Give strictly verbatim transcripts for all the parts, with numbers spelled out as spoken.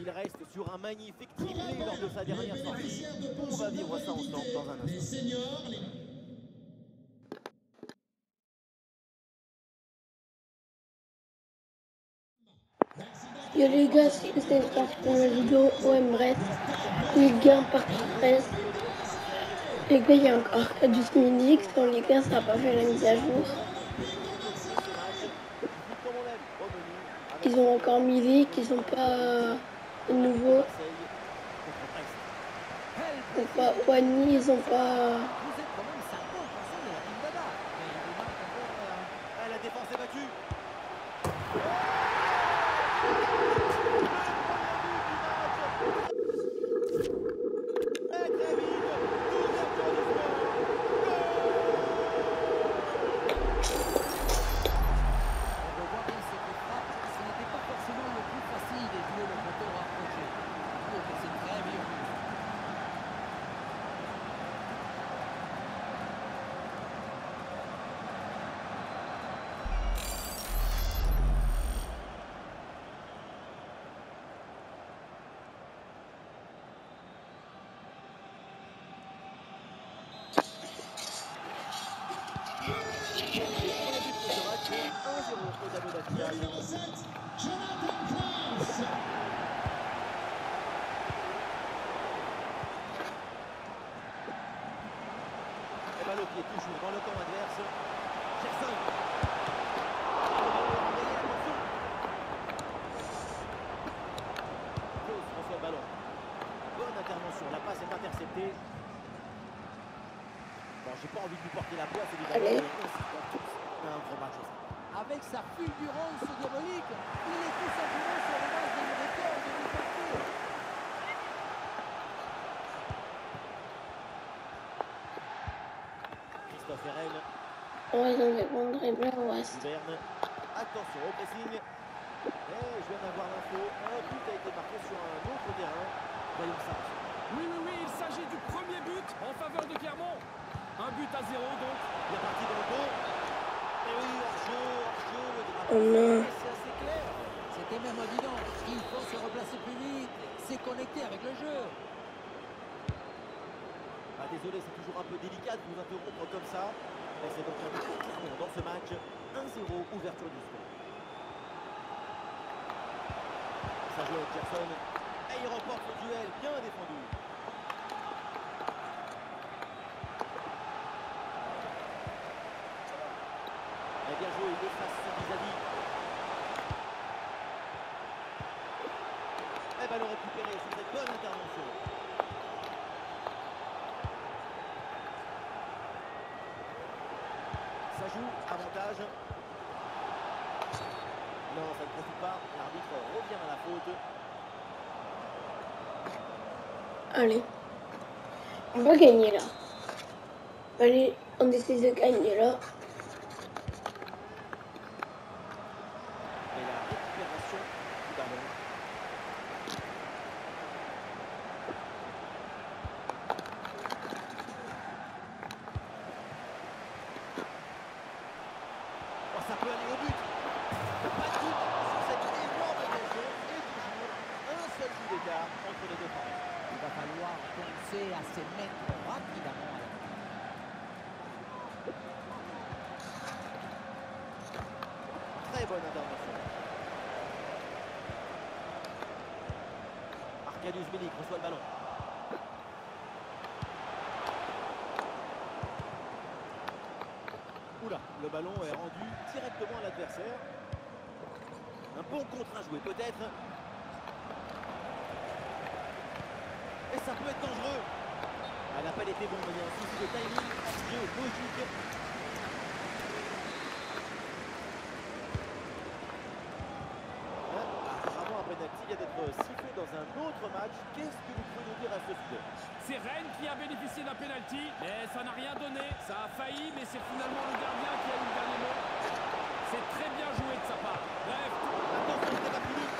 Il reste sur un magnifique triplé lors de sa dernière sortie. On va vivre ça ensemble dans un instant. Yo les gars, c'est parti pour la vidéo O M Brest, Ligue un partie treize. Les gars, il y a encore Arcadius Milik, dans les gars, ça n'a pas fait la mise à jour. Ils ont encore Milik, ils n'ont pas de nouveau. Ils n'ont pas Wani, ils n'ont pas... La défense est battue. Et Ballot qui est toujours dans le camp adverse. Gerson. Klaus reçoit le ballon. Bonne intervention, la passe est interceptée. Bon, j'ai pas envie de lui porter la poisse évidemment. Un gros match aussi. Avec sa fulgurance diabolique, il est tout simplement sur le base de record de l'ouverture. Christophe Herrel. Ouais, ils ont des bons dribbleurs, ouais. Huberne. Attention au pressing. Et je viens d'avoir l'info. Un but a été marqué sur un autre terrain. Voyons ça. Oui, oui, oui, il s'agit du premier but en faveur de Clermont. Un but à zéro donc. Bien parti dans le dos. Et oui, hors-jeu, hors-jeu, le drapeau. Oh non. C'est assez clair. C'était même évident. Il faut se replacer plus vite. C'est connecté avec le jeu. Ah, désolé, c'est toujours un peu délicat de vous interrompre comme ça. Mais c'est donc un but pour Clermont dans ce match. un zéro, ouverture du score. Ça joue avec Gerson. Et il remporte le duel, bien défendu. Et bien joué, il efface son vis-à-vis. Et ballon récupéré sur cette bonne intervention. Ça joue, avantage. Non, ça ne profite pas. L'arbitre revient à la faute. Allez. On va gagner là. Allez, on décide de gagner là. Et la récupération du ballon. Oh, ça peut aller au but. Pas de doute sur cette énorme occasion. Et toujours un seul but d'écart entre les deux parties. Il va falloir penser à se mettre rapidement à la fin. Très bonne intervention. Arcadius Milik reçoit le ballon. Oula, le ballon est rendu directement à l'adversaire. Un bon contre à jouer peut-être. Et ça peut être dangereux. Ah, l'appel était bon, mais il y a un souci de timing, jeu logique. Apparemment un penalty vient d'être sifflé dans un autre match. Qu'est-ce que vous pouvez nous dire à ce sujet? C'est Rennes qui a bénéficié d'un penalty, mais ça n'a rien donné. Ça a failli, mais c'est finalement le gardien qui a eu le dernier mot. C'est très bien joué de sa part. Bref. Attention, c'est pas fini.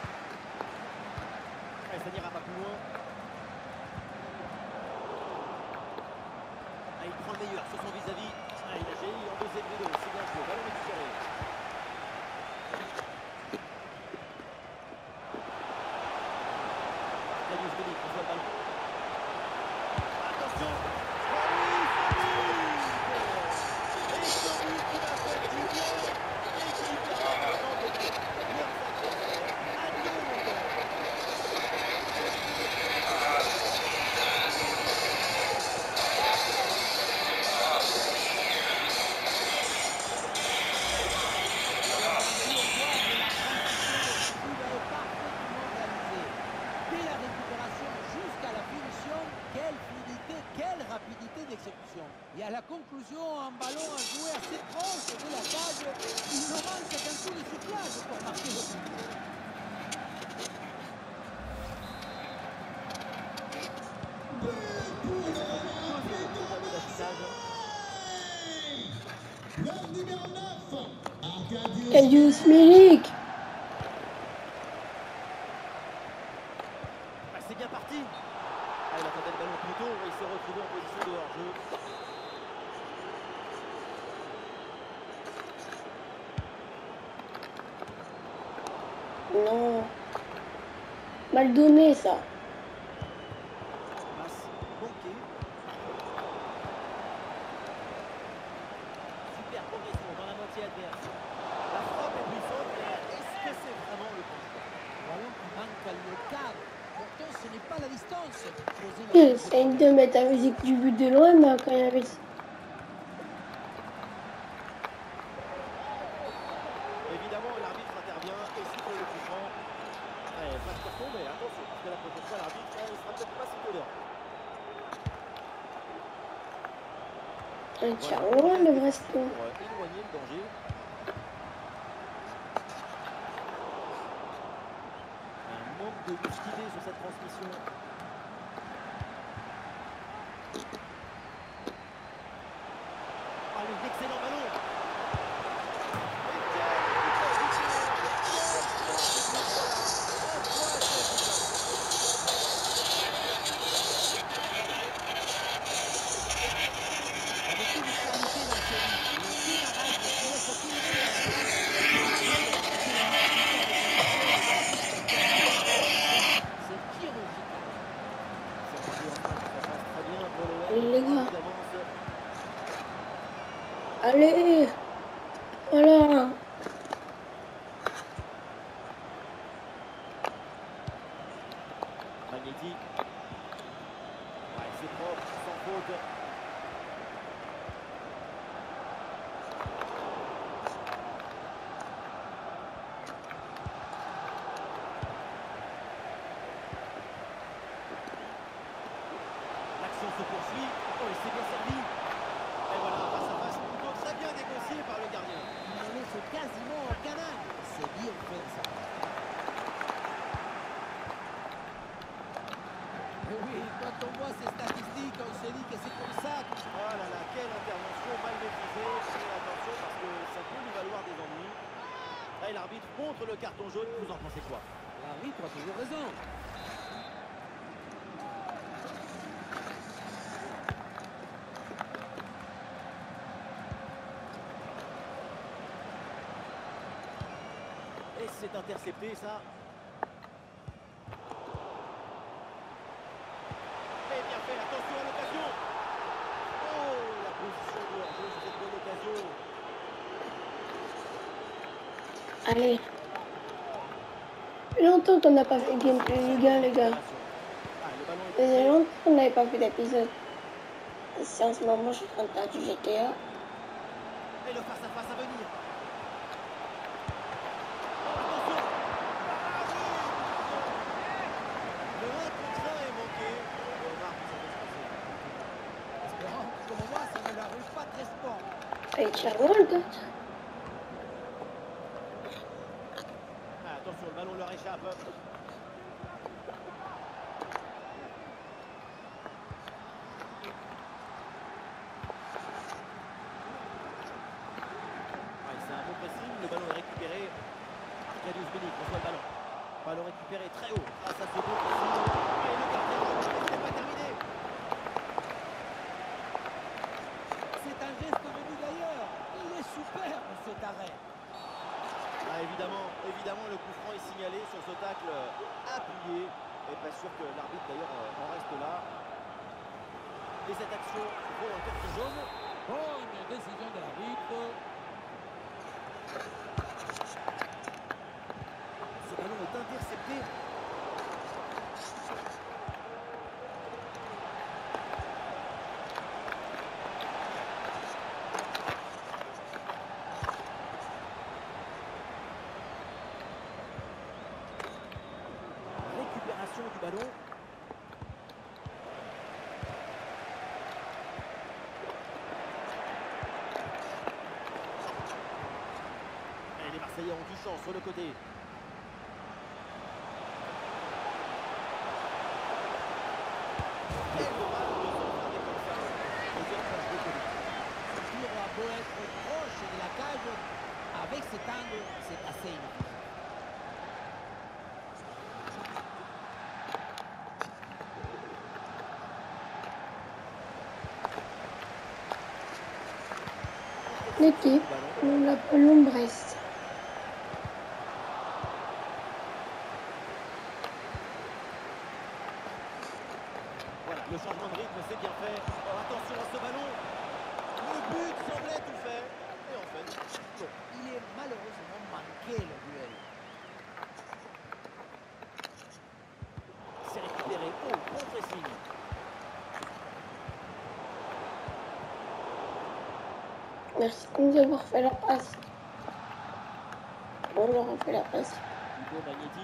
Et ça n'ira pas plus loin. Ah, il prend le meilleur sur son vis-à-vis. Ah, il a géré en deuxième vélo. C'est bien joué. Ballon récupéré. l'exécution. Et à la conclusion, un ballon à jouer assez proche de la table, il nous manque un coup de soufflage pour marquer le but. Deuxième tableau d'affichage. Le numéro neuf, Arkadiusz Arkadiusz Milik. Ah, c'est bien parti. Ah, il attendait le ballon plus tôt et il s'est retrouvé en position de hors-jeu. Non. Mal donné ça. Passe manquée. Super progression dans la moitié adverse. La frappe est puissante, mais est-ce que c'est vraiment le coup? Ballon qui manque le cadre. Pourtant, ce n'est pas la distance. Poser la Il essaye de mettre la musique du but de loin, mais quand il y avait... Évidemment, l'arbitre intervient et siffle le coup franc. Ouais, pas de carton, mais attention, parce que la prochaine fois, l'arbitre, il sera peut-être pas si tolérant. Un tient loin le Bresto. Pour euh, éloigner le danger. Un manque de lucidité sur cette transmission. Ah, l'excellent ballon. Allez les gars. Allez. Voilà. Magnétique. Ouais, c'est propre, sans faute. L'action se poursuit. Oh, il s'est bien servi. Et voilà, face à face, plutôt très bien négocié par le gardien. Il ne laisse quasiment aucun angle. C'est bien fait ça. Et oui, quand on voit ces statistiques, on se dit que c'est comme ça. Oh là là, quelle intervention mal maîtrisée. Et attention parce que ça peut nous valoir des ennuis. Et l'arbitre contre le carton jaune. Vous en pensez quoi? L'arbitre a toujours raison. Et c'est intercepté ça. Et bien fait, attention à l'occasion. Oh, la position de hors-jeu sur cette bonne occasion. Allez. Ça fait longtemps qu'on n'a pas fait gameplay Ligue un, les gars. Ah, le ballon Ça est faisait longtemps qu'on n'avait pas fait d'épisode. Si en ce moment je suis en train de faire du G T A. et le face à face à venir. Attention. Ah oui. Le un contre un est manqué. On remarque que ça va se passer. Espérons que, comme moi, ça ne l'arrive pas très sport. Ah, il tient loin le gars. Ah, attention, le ballon leur échappe. Ouais, c'est un bon pressing, le ballon est récupéré. Arkadiusz Milik reçoit le ballon. Ballon récupéré très haut grâce à ce bon pressing. Et le gardien, c'est pas terminé. C'est un geste venu d'ailleurs. Il est superbe cet arrêt. Ah, évidemment, évidemment, le coup franc est signalé sur ce tacle appuyé. Et pas sûr que l'arbitre d'ailleurs euh, en reste là. Et cette action vaut un carton jaune. Bonne décision de l'arbitre. Ce ballon est intercepté. Récupération du ballon. Montpellier ont du champ sur le côté. Quel dommage de s'enfermer comme ça. Deuxième flash de Cody. Ce tir a beau être proche de la cage, avec cet angle, c'est assez inefficace. L'équipe, nous l'appelons Brest. Voilà, le changement de rythme, c'est bien fait. Oh, attention à ce ballon. Le but semblait tout fait. Et en fait, non. Il est malheureusement manqué le duel. C'est récupéré. Oh, bon pressing. Merci de nous avoir fait la passe. On leur a fait la passe. Hugo Magnetti.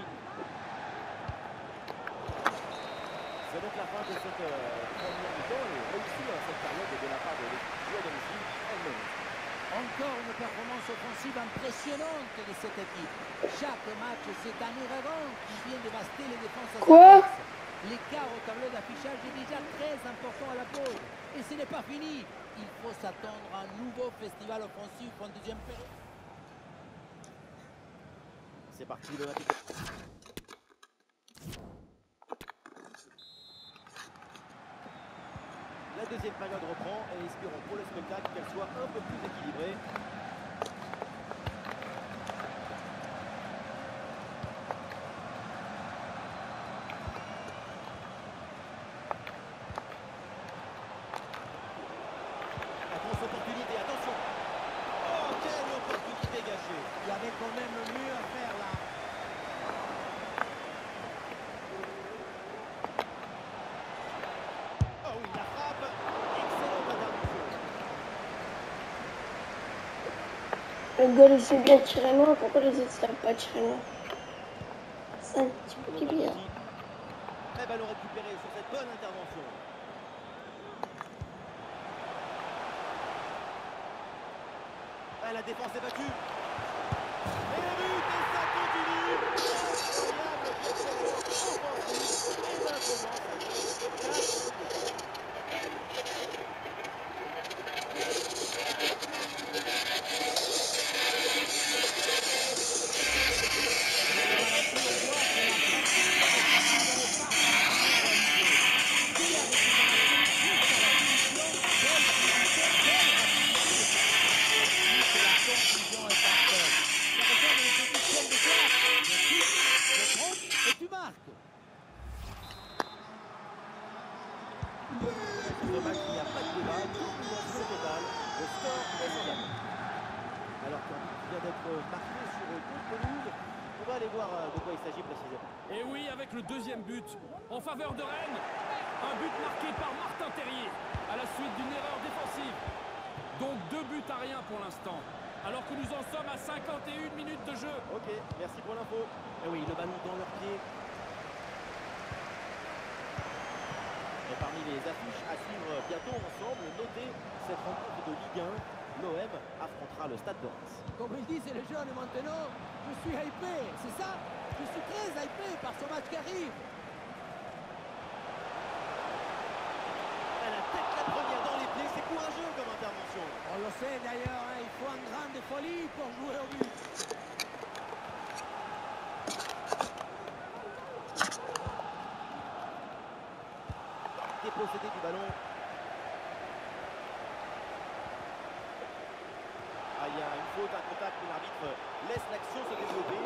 C'est donc la fin de cette euh, première mi-temps et réussie à cette période de la part de l'équipe à domicile elle-même. Encore une performance offensive impressionnante de cette équipe. Chaque match, c'est un ouragan qui vient dévaster les défenses. Quoi? L'écart au tableau d'affichage est déjà très important à la pause. Et ce n'est pas fini. Il faut s'attendre à un nouveau festival offensif en deuxième période. C'est parti, le match. La deuxième période reprend et espérons pour le spectacle qu'elle soit un peu plus équilibrée. La grosse opportunité, attention. Oh, quelle opportunité gâchée. Il y avait quand même mieux à faire là. Oh oui, la frappe. Excellente intervention. Le goal, c'est bien tiré loin. Pourquoi les autres ne savent pas tirer loin? C'est un petit peu qui bizarre. Eh ballon récupéré sur cette bonne intervention. Ah, la défense est battue. Et le but, et ça continue. Incroyable performance offensive. Et maintenant, ça donne le spectacle. Et tu marques. Sur ce match, il n'y a pas de débat, domination totale. Le score est sans appel. Alors qu'un but vient d'être marqué sur deux pelouses, on va aller voir de quoi il s'agit précisément. Et oui, avec le deuxième but en faveur de Rennes. Un but marqué par Martin Terrier à la suite d'une erreur défensive. Donc deux buts à rien pour l'instant. Alors que nous en sommes à cinquante et une minutes de jeu. Ok, merci pour l'info. Et oui, le ballon dans leurs pieds. Et parmi les affiches à suivre bientôt ensemble, notez cette rencontre de Ligue un. L'O M affrontera le Stade de Reims. Comme ils disent les jeunes maintenant, je suis hypé, c'est ça? Je suis très hypé par ce match qui arrive. Elle a tête la première dans les pieds, c'est courageux comme intervention. On le sait d'ailleurs, hein, il faut un grain de folie pour jouer au but. Dépossédé du ballon. Ah, il y a une faute, un contact, mais l'arbitre laisse l'action se développer.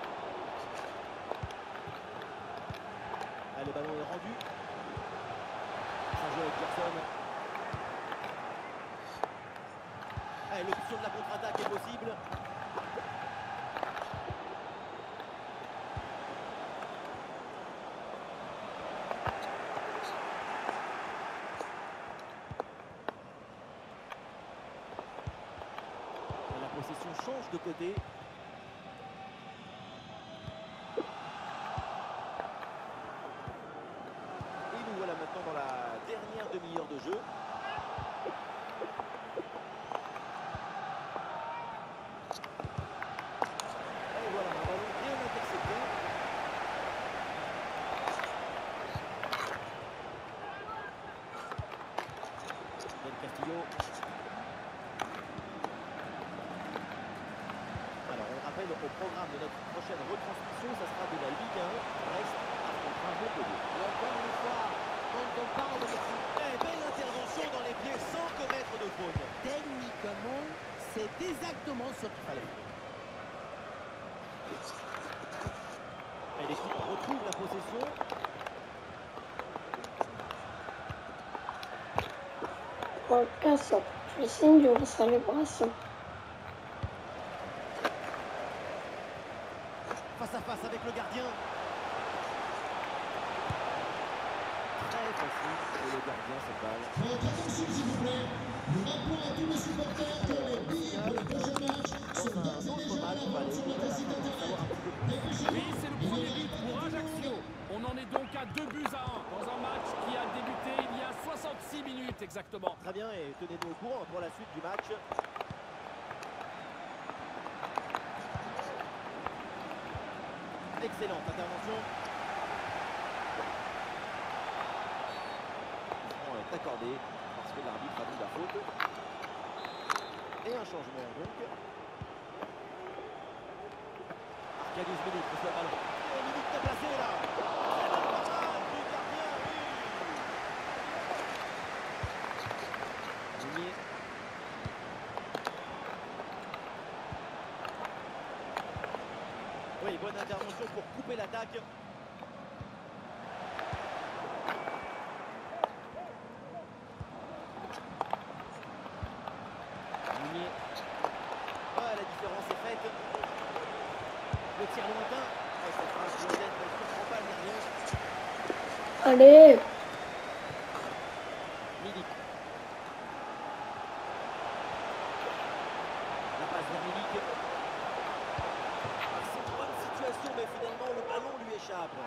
Ah, le ballon est rendu. Ça joue avec Gerson. Ah, l'option de la contre-attaque est possible. La possession change de côté. Et nous voilà maintenant dans la dernière demi-heure de jeu. prochaine retransmission, ça sera de la Ligue un. Reste affrontera Montpellier. Et encore une fois, quand on parle de foot, Eh, belle intervention dans les pieds sans commettre de faute. techniquement, c'est exactement ce qu'il fallait. Et l'équipe retrouve la possession. Recassant. Le signe de célébration. Face à face avec le gardien. Très facile pour le gardien cette balle. Votre attention s'il vous plaît. Nous rappelons à tous les supporters que les billets pour le prochain match sont d'ores et déjà à la vente sur notre site internet. Dépêchez-vous. Oui, c'est le premier but pour Ajaccio. On en est donc à deux buts à un dans un match qui a débuté il y a soixante-six minutes exactement. Très bien, et tenez-nous au courant pour la suite du match. Excellente intervention. On est accordé parce que l'arbitre a vu la faute. Et un changement donc. Arcadius Milik reçoit le ballon. Et Milik t'a placé là. Très bonne parade du gardien, oui. Meunier. Oui, bonne intervention pour couper l'attaque. Meunier. Ouais, la différence est faite. Le tir lointain. Ouais, cette frappe de Zed ne surprend pas le gardien. Allez. Milik. La passe vers Milik. C'est une bonne situation, mais finalement le ballon lui échappe.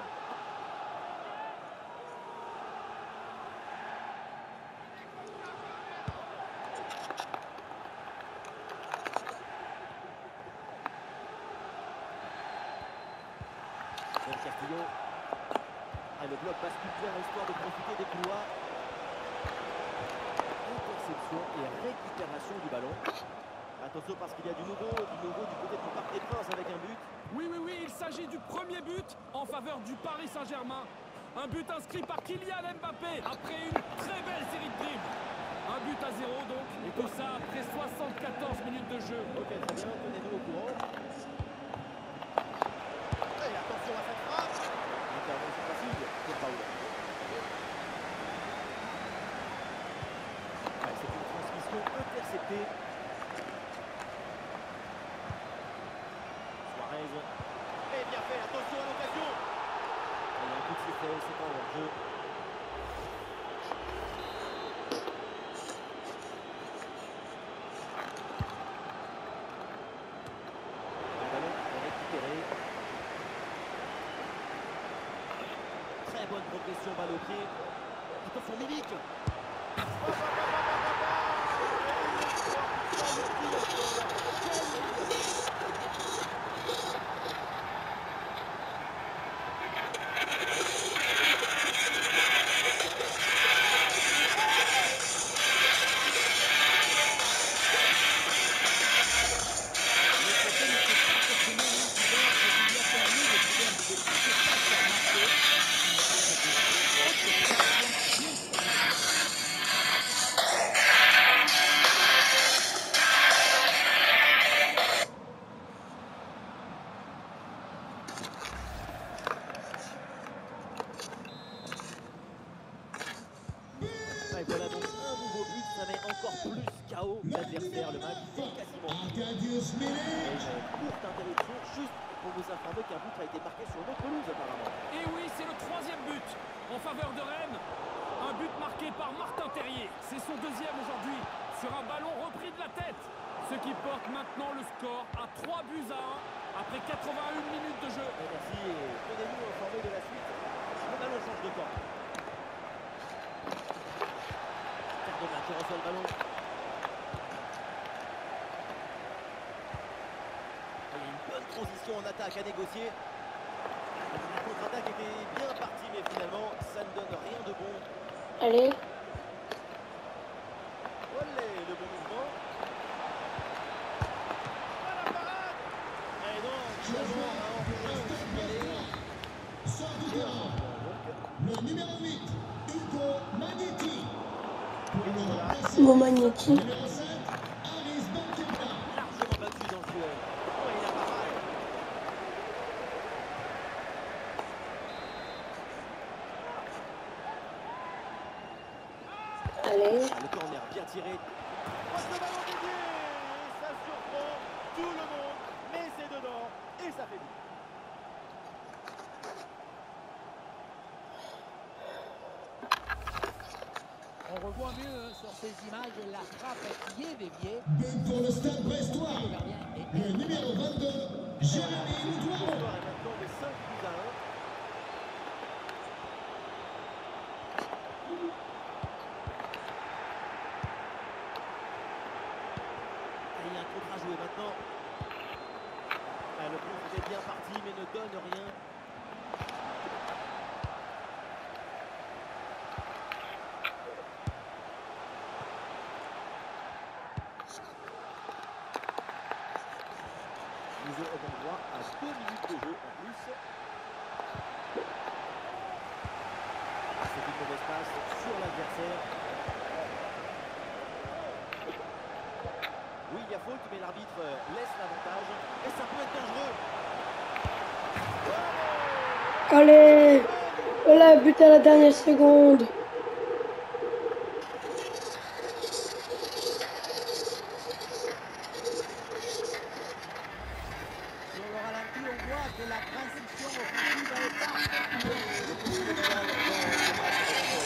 Del Castillo. Ah, le bloc bascule bien histoire de profiter des couloirs. Interception et récupération du ballon. Attention parce qu'il y a du nouveau, du nouveau du côté du Parc des Princes avec un but. Oui, oui, oui, il s'agit du premier but en faveur du Paris Saint-Germain. Un but inscrit par Kylian Mbappé après une très belle série de dribbles. Un but à zéro donc, et tout ça après soixante-quatorze minutes de jeu. Ok, très bien, tenez-nous au courant. Et attention à cette frappe. Intervention facile pour Paolo. Ouais, c'est une transmission interceptée. Suarez. Et bien fait, attention à l'occasion. Il y a un coup de sifflet, c'est pas hors jeu. Le ballon est récupéré. Très bonne progression, balle au pied. Attention, Milik. Et voilà donc un nouveau but, ça met encore plus K O l'adversaire. Le match est quasiment fini. Arcadius Et Milik. une courte interruption juste pour vous informer qu'un but a été marqué sur notre pelouse apparemment. Et oui, c'est le troisième but en faveur de Rennes. Un but marqué par Martin Terrier. C'est son deuxième aujourd'hui sur un ballon repris de la tête. Ce qui porte maintenant le score à trois buts à un après quatre-vingt-une minutes de jeu. Et merci et tenez-nous informés de la suite. Le ballon change de camp. Cardona qui reçoit le ballon. Il y a une bonne transition en attaque à négocier. La contre-attaque était bien partie, mais finalement, ça ne donne rien de bon. Allez. Olé, le bon mouvement. Ah, la parade. Et non, finalement, un hors-jeu. Bon magnétique. Numéro sept, Aris Benkebla. Largement battu dans le duel. Ouais, il a pas mal. Allez. Ah, le corner bien tiré. Passe le ballon dédié. Et ça surprend tout le monde. Mais c'est dedans. Et ça fait but. On revoit mieux sur ces images la frappe qui est déviée. But pour le Stade Brestois. Le gardien est Le numéro vingt-deux, Jérémy Le Loudouin. score est maintenant de cinq buts à un. Et il y a un contre à jouer maintenant. Ah, le contre est bien parti mais ne donne rien. Nous aurons droit à deux minutes de jeu en plus. C'est une mauvaise passe sur l'adversaire. Oui, il y a faute, mais l'arbitre laisse l'avantage. Et ça peut être dangereux. Allez. Voilà, but à la dernière seconde. Sur le ralenti, on voit que la transition offensive est parfaite. Le coup fondamental dans ce match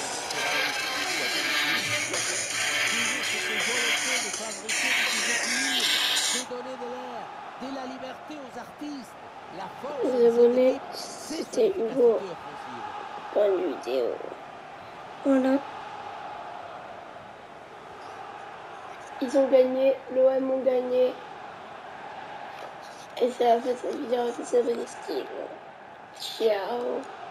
Toujours cette volonté de fabriquer du déséquilibre, de donner de l'air, de la liberté aux artistes. La force Les de cette abonnés, équipe, c'est son c'était efficacité Hugo. offensive. Fin de vidéo. Voilà. Ils ont gagné, l'O M ont gagné. Et ça a fait cette vidéo, c'est ça, Ciao.